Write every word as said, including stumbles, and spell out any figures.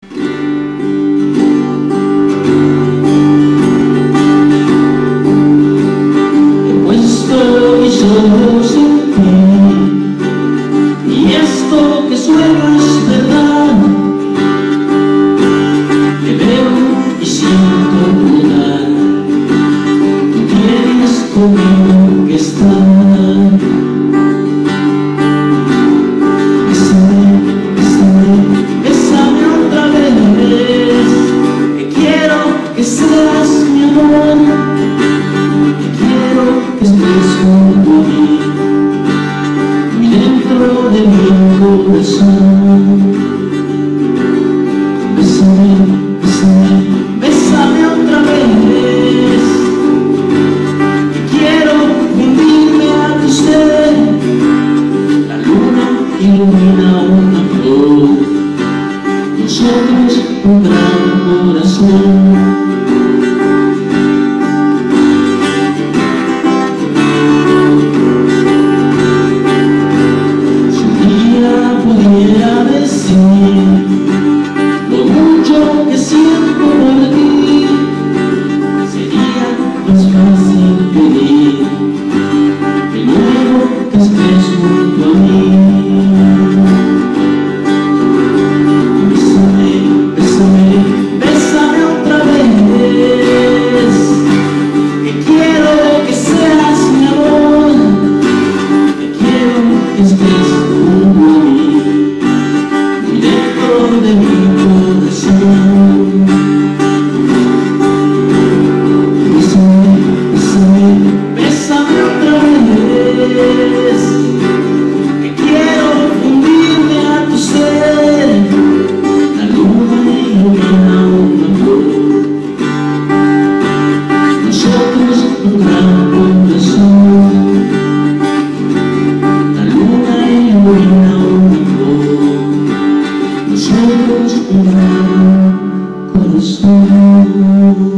He puesto mis ojos en ti, y esto que sueño es verdad. Te veo y siento verdad. Tú tienes conmigo que estar. Bésame, bésame, bésame otra vez, que quiero que seas mi amor, que quiero que estés junto a mí, muy dentro de mi corazón. Bésame, bésame, bésame otra vez, que quiero hundirme a tu ser. La luna ilumina una flor, nosotros un gran corazón. Si un día pudiera decir lo mucho que siento por ti, sería más fácil pedir de nuevo que estés junto a mí. Bésame, bésame, bésame otra vez, que quiero que seas mi amor, que quiero que estés junto a mí, muy dentro de mi corazón. Bésame, bésame, bésame otra vez, que quiero hundirme a tu ser. La luna ilumina una flor, nosotros un gran corazón. La luna ilumina una flor, nosotros un gran corazón.